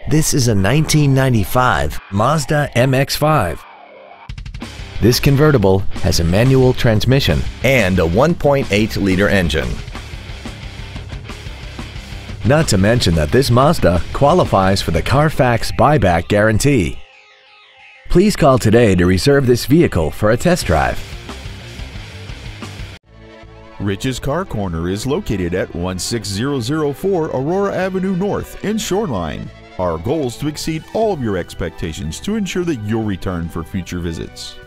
This is a 1995 Mazda MX-5. This convertible has a manual transmission and a 1.8-liter engine. Not to mention that this Mazda qualifies for the Carfax buyback guarantee. Please call today to reserve this vehicle for a test drive. Rich's Car Corner is located at 16004 Aurora Avenue North in Shoreline. Our goal is to exceed all of your expectations to ensure that you'll return for future visits.